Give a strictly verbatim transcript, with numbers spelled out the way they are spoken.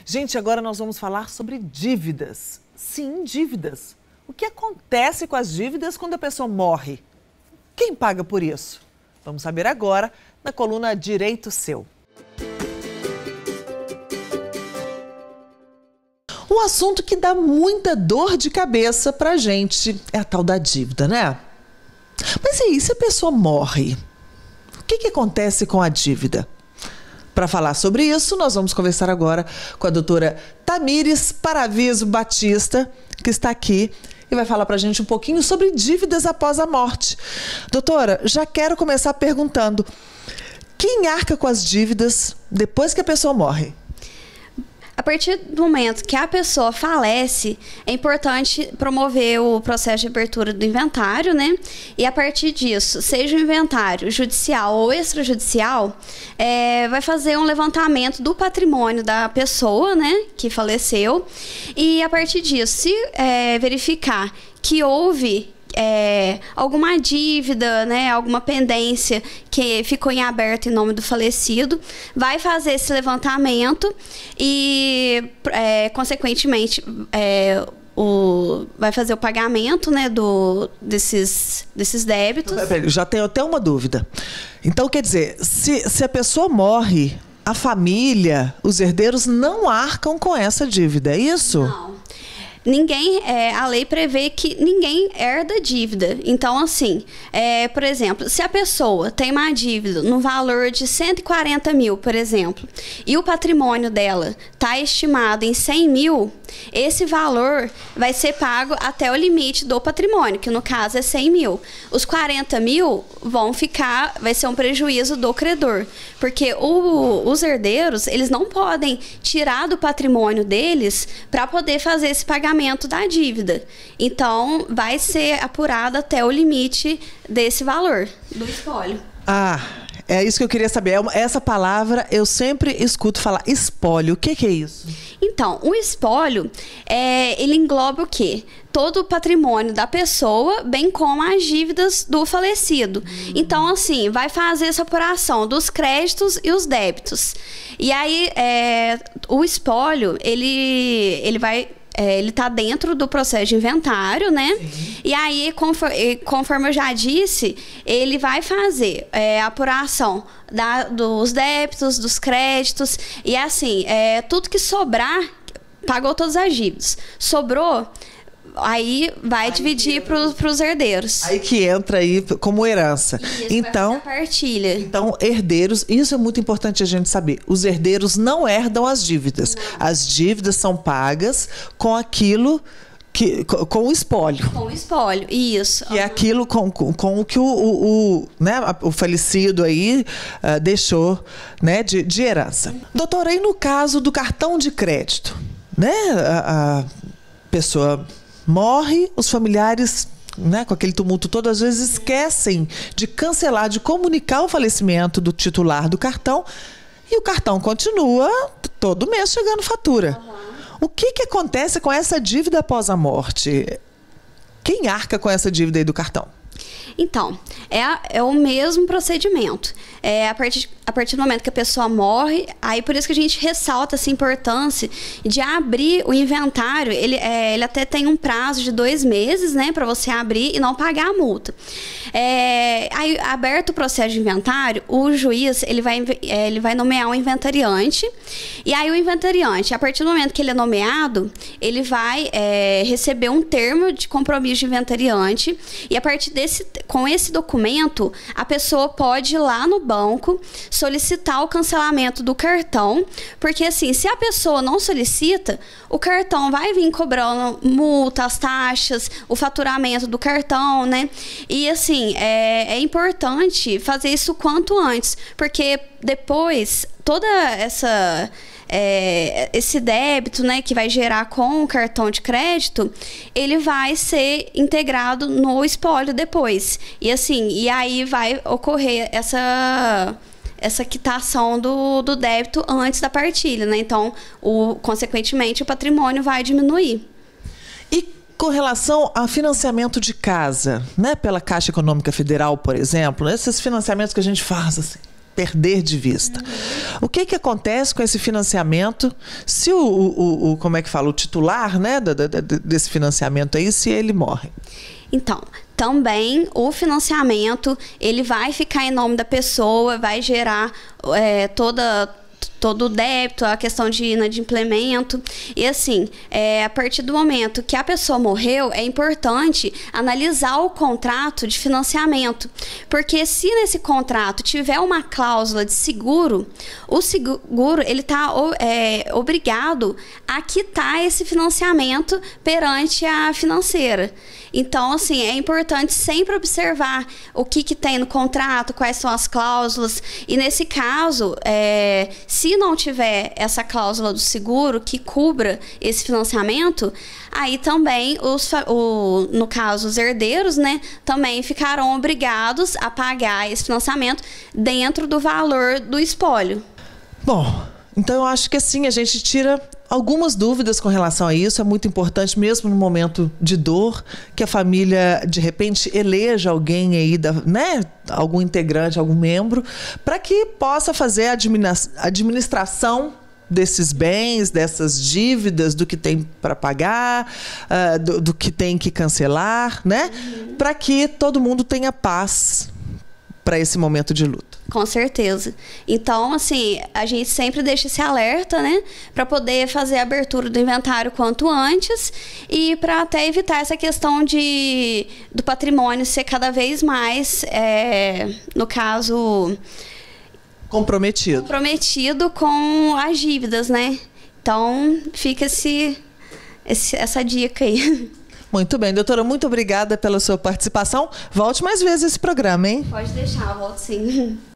Gente, agora nós vamos falar sobre dívidas. Sim, dívidas. O que acontece com as dívidas quando a pessoa morre? Quem paga por isso? Vamos saber agora na coluna Direito Seu. Um assunto que dá muita dor de cabeça pra gente é a tal da dívida, né? Mas e aí, se a pessoa morre, o que que acontece com a dívida? Para falar sobre isso, nós vamos conversar agora com a doutora Tamires Paraviso Batista, que está aqui e vai falar para a gente um pouquinho sobre dívidas após a morte. Doutora, já quero começar perguntando, quem arca com as dívidas depois que a pessoa morre? A partir do momento que a pessoa falece, é importante promover o processo de abertura do inventário, né? E a partir disso, seja o inventário judicial ou extrajudicial, é, vai fazer um levantamento do patrimônio da pessoa, né, que faleceu. E a partir disso, se é, verificar que houve É, alguma dívida, né, alguma pendência que ficou em aberto em nome do falecido, vai fazer esse levantamento e, é, consequentemente, é, o, vai fazer o pagamento, né, do, desses, desses débitos. Já tenho até uma dúvida. Então, quer dizer, se, se a pessoa morre, a família, os herdeiros não arcam com essa dívida, é isso? Não. Ninguém, é, a lei prevê que ninguém herda dívida. Então, assim, é, por exemplo, se a pessoa tem uma dívida no valor de cento e quarenta mil, por exemplo, e o patrimônio dela está estimado em cem mil, esse valor vai ser pago até o limite do patrimônio, que no caso é cem mil. Os quarenta mil vão ficar, vai ser um prejuízo do credor, porque o, os herdeiros, eles não podem tirar do patrimônio deles para poder fazer esse pagamento da dívida. Então, vai ser apurado até o limite desse valor do espólio. Ah, é isso que eu queria saber. Essa palavra eu sempre escuto falar, espólio. O que que é isso? Então, o espólio, é, ele engloba o quê? Todo o patrimônio da pessoa, bem como as dívidas do falecido. Hum. Então, assim, vai fazer essa apuração dos créditos e os débitos. E aí, é, o espólio, ele, ele vai... É, ele está dentro do processo de inventário, né? Sim. E aí, conforme, conforme eu já disse, ele vai fazer é, a apuração da, dos débitos, dos créditos. E assim, é, tudo que sobrar, pagou todas as dívidas. Sobrou, aí vai aí dividir para os herdeiros. Aí que entra aí como herança. Isso, então, partilha. Então, herdeiros, isso é muito importante a gente saber. Os herdeiros não herdam as dívidas. Não. As dívidas são pagas com aquilo que, com o espólio. Com o espólio, isso. Que uhum. é aquilo com, com, com o que o, o, o, né, o falecido aí uh, deixou, né, de, de herança. Uhum. Doutora, aí no caso do cartão de crédito, né, a, a pessoa morre, os familiares, né, com aquele tumulto todo, às vezes esquecem de cancelar, de comunicar o falecimento do titular do cartão e o cartão continua todo mês chegando fatura. Uhum. O que que acontece com essa dívida após a morte? Quem arca com essa dívida aí do cartão? Então, é, é o mesmo procedimento. É, a, partir, a partir do momento que a pessoa morre, aí por isso que a gente ressalta essa importância de abrir o inventário. Ele, é, ele até tem um prazo de dois meses, né, para você abrir e não pagar a multa. É, aí, aberto o processo de inventário, o juiz ele vai, ele vai nomear um inventariante. E aí o inventariante, a partir do momento que ele é nomeado, ele vai é, receber um termo de compromisso de inventariante. E a partir desse, com esse documento, a pessoa pode ir lá no banco solicitar o cancelamento do cartão, porque assim, se a pessoa não solicita, o cartão vai vir cobrando multa, as taxas, o faturamento do cartão, né? E assim, é, é importante fazer isso quanto antes, porque depois toda essa É, esse débito, né, que vai gerar com o cartão de crédito, ele vai ser integrado no espólio depois. E assim, e aí vai ocorrer essa essa quitação do, do débito antes da partilha, né? Então, o, consequentemente, o patrimônio vai diminuir. E com relação a financiamento de casa, né, pela Caixa Econômica Federal, por exemplo, esses financiamentos que a gente faz assim, perder de vista. O que que acontece com esse financiamento se o, o, o como é que fala, o titular, né, da, da, desse financiamento aí, se ele morre? Então, também o financiamento, ele vai ficar em nome da pessoa, vai gerar é, toda... todo o débito, a questão de inadimplemento. E assim, é, a partir do momento que a pessoa morreu, é importante analisar o contrato de financiamento. Porque se nesse contrato tiver uma cláusula de seguro, o seguro ele está é, obrigado a quitar esse financiamento perante a financeira. Então, assim, é importante sempre observar o que, que tem no contrato, quais são as cláusulas. E nesse caso, é, se não tiver essa cláusula do seguro que cubra esse financiamento, aí também, os, o, no caso, os herdeiros, né, também ficarão obrigados a pagar esse financiamento dentro do valor do espólio. Bom, então eu acho que assim a gente tira algumas dúvidas com relação a isso. É muito importante, mesmo no momento de dor, que a família, de repente, eleja alguém aí, da, né, algum integrante, algum membro, para que possa fazer a administração desses bens, dessas dívidas, do que tem para pagar, uh, do, do que tem que cancelar, né? Uhum. Para que todo mundo tenha paz para esse momento de luto. Com certeza. Então, assim, a gente sempre deixa esse alerta, né? Para poder fazer a abertura do inventário quanto antes e para até evitar essa questão de, do patrimônio ser cada vez mais, é, no caso... Comprometido. Comprometido com as dívidas, né? Então, fica esse, esse, essa dica aí. Muito bem, doutora, muito obrigada pela sua participação. Volte mais vezes esse programa, hein? Pode deixar, volto sim.